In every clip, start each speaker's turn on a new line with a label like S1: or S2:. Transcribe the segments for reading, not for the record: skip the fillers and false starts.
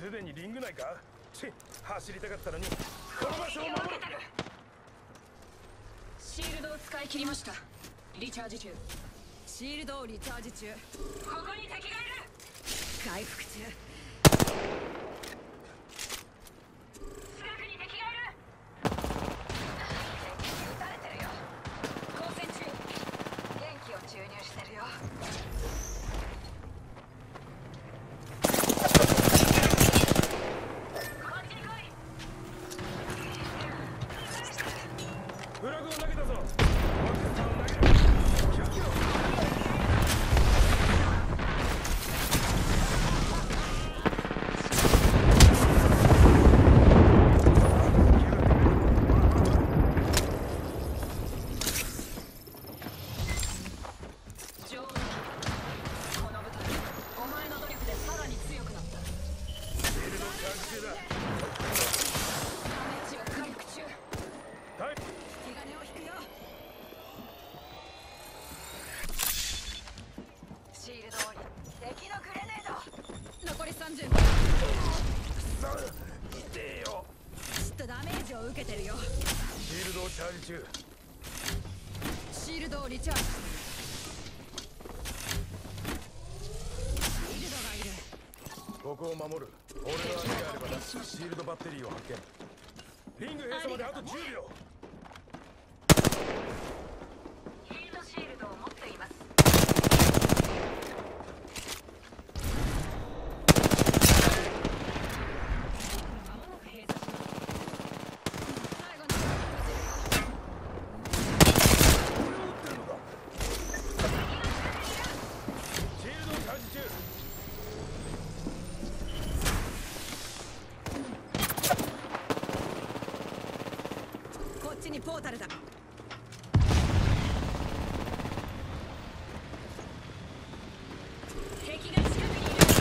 S1: すでにリング内か。走りたかったのにこの場所を守る。
S2: シールドを使い切りました。リチャージ中。
S3: シールドをリチャージ中。
S2: ここに敵がいる。
S3: 回復中。
S2: 近くに敵がいる。撃たれてるよ。交戦中。元気を注入してるよ。
S1: フラグを投げたぞ。マックスターを投げる。気をつけろ。
S2: 女王、この舞台、お前の努力でさらに強くなった。
S1: シールドチャージ中だ。
S2: ダメージを回復中。
S1: はい。
S3: 引き金を引くよ。
S2: シールド降り。敵のグレネード。
S3: 残り30秒。
S1: さあ、痛えよ。
S3: ちょっとダメージを受けてるよ。
S1: シールドをチャージ中。
S3: シールドをリチャージ。シールドがいる。
S1: ここを守る。俺の足があればな。シールドバッテリーを発見。リング閉鎖まであと10秒。
S2: ヒートシールドを持っています。間もなく閉鎖します。
S3: 最後の
S1: これを撃ってるのか。シールドをチャージ中。
S3: こっちにポータルだ。
S2: 敵が近くにいる。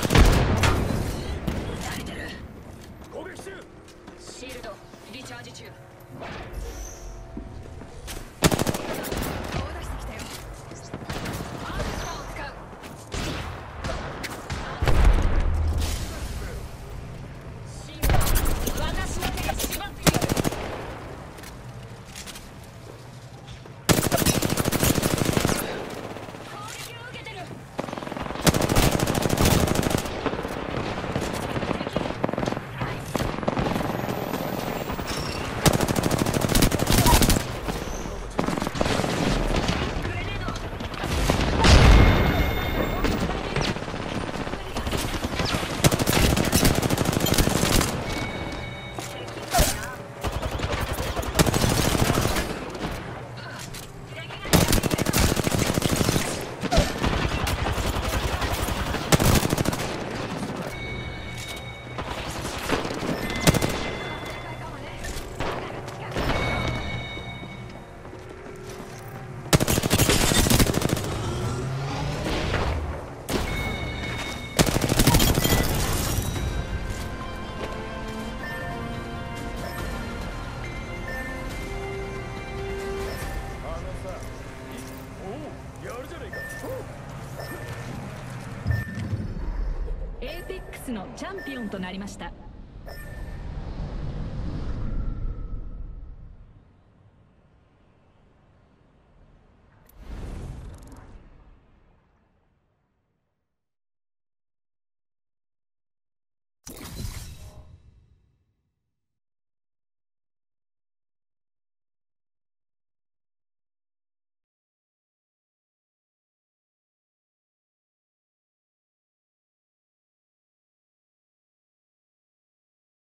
S2: 撃たれてる。
S1: 攻撃中。
S2: シールドリチャージ中。
S3: 顔を出してきたよ。
S2: アースターを使う。シールド私の手で縛っている。攻撃を受けてる。グレネード。
S1: やるじゃねえか。
S2: エーペックスのチャンピオンとなりました。